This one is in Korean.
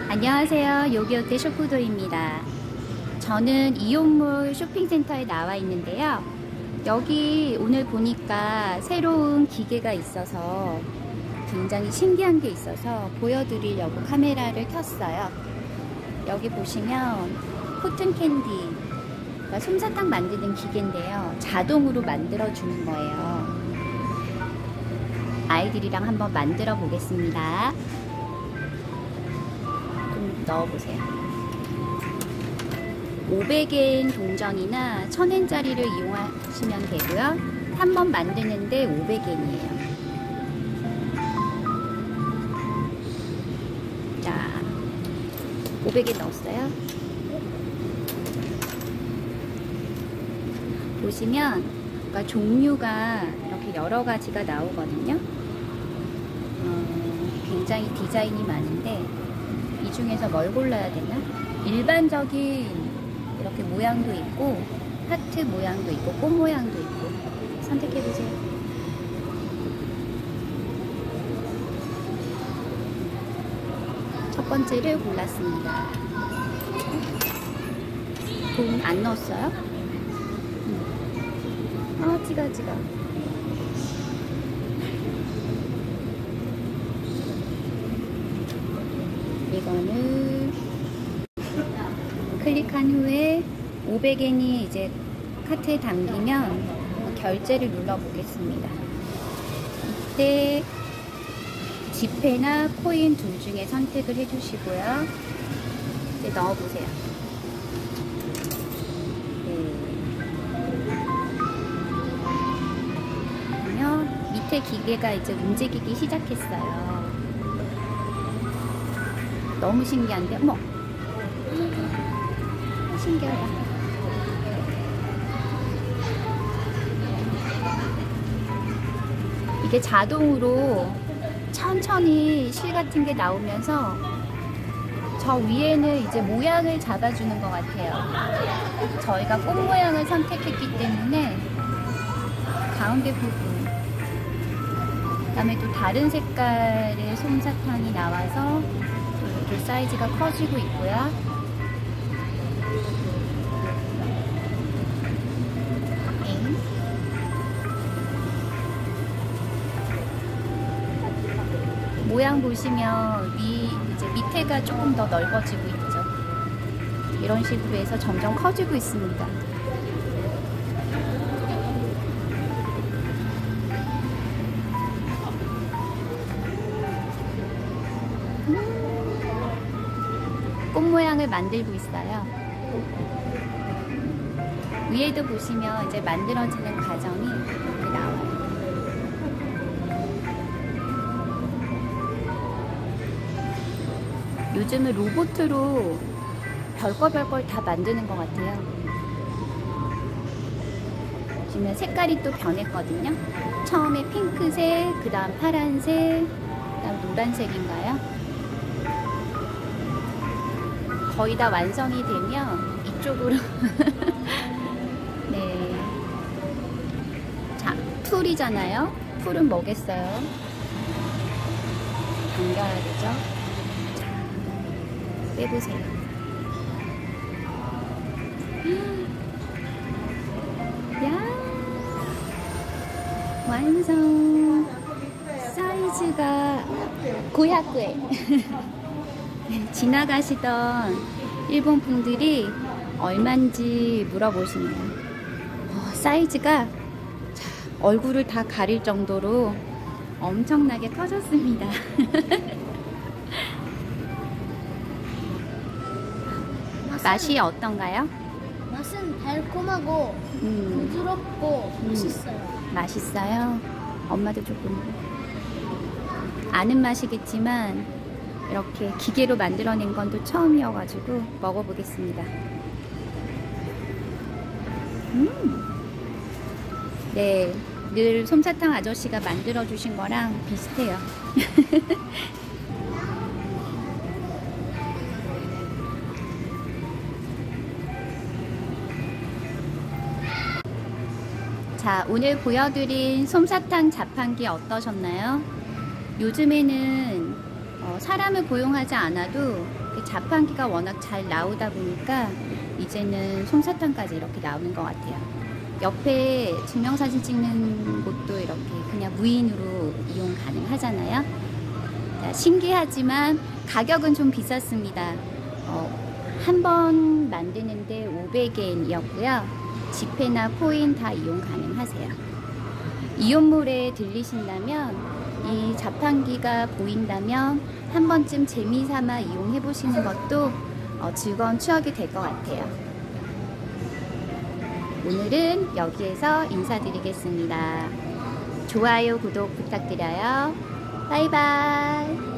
안녕하세요. 요기요테 쇼푸도입니다. 저는 이용몰 쇼핑센터에 나와 있는데요. 여기 오늘 보니까 새로운 기계가 있어서 굉장히 신기한 게 있어서 보여드리려고 카메라를 켰어요. 여기 보시면 코튼 캔디, 그러니까 솜사탕 만드는 기계인데요. 자동으로 만들어주는 거예요. 아이들이랑 한번 만들어 보겠습니다. 좀 넣어보세요. 500엔 동전이나 1000엔짜리를 이용하시면 되고요. 한 번 만드는데 500엔이에요. 자, 500엔 넣었어요. 보시면 그러니까 종류가 이렇게 여러 가지가 나오거든요. 굉장히 디자인이 많은데 이 중에서 뭘 골라야 되나? 일반적인 이렇게 모양도 있고 하트 모양도 있고 꽃 모양도 있고 선택해보세요. 첫 번째를 골랐습니다. 돈 안 넣었어요? 찌가 이거는 클릭한 후에 500엔이 이제 카트에 담기면 결제를 눌러 보겠습니다. 이때 지폐나 코인 둘 중에 선택을 해 주시고요. 이제 넣어 보세요. 그러면 밑에 기계가 이제 움직이기 시작했어요. 너무 신기한데? 어머! 신기하다. 이게 자동으로 천천히 실 같은 게 나오면서 저 위에는 이제 모양을 잡아주는 것 같아요. 저희가 꽃 모양을 선택했기 때문에 가운데 부분, 그 다음에 또 다른 색깔의 솜사탕이 나와서 이렇게 사이즈가 커지고 있고요. 모양 보시면 이제 밑에가 조금 더 넓어지고 있죠. 이런 식으로 해서 점점 커지고 있습니다. 꽃 모양을 만들고 있어요. 위에도 보시면 이제 만들어지는 과정이 이렇게 나와요. 요즘은 로봇으로 별걸 다 만드는 것 같아요. 보시면 색깔이 또 변했거든요. 처음에 핑크색, 그 다음 파란색, 그 다음 노란색인가요? 거의 다 완성이 되면 이쪽으로 네. 자, 풀이잖아요. 풀은 뭐겠어요? 당겨야 되죠. 자, 빼보세요. 야, 완성. 사이즈가 500엔. 지나가시던 일본 분들이 얼만지 물어보시네요. 사이즈가 얼굴을 다 가릴 정도로 엄청나게 커졌습니다. 맛이 어떤가요? 맛은 달콤하고 부드럽고 맛있어요. 맛있어요? 엄마도 조금 아는 맛이겠지만 이렇게 기계로 만들어낸 건 또 처음이어가지고 먹어보겠습니다. 네, 늘 솜사탕 아저씨가 만들어주신 거랑 비슷해요. 자, 오늘 보여드린 솜사탕 자판기 어떠셨나요? 요즘에는 사람을 고용하지 않아도 자판기가 워낙 잘 나오다 보니까 이제는 솜사탕까지 이렇게 나오는 것 같아요. 옆에 증명사진 찍는 곳도 이렇게 그냥 무인으로 이용 가능하잖아요. 신기하지만 가격은 좀 비쌌습니다. 한 번 만드는데 500엔이었고요. 지폐나 코인 다 이용 가능하세요. 이온몰에 들리신다면 이 자판기가 보인다면 한 번쯤 재미삼아 이용해 보시는 것도 즐거운 추억이 될 것 같아요. 오늘은 여기에서 인사드리겠습니다. 좋아요, 구독 부탁드려요. 바이바이.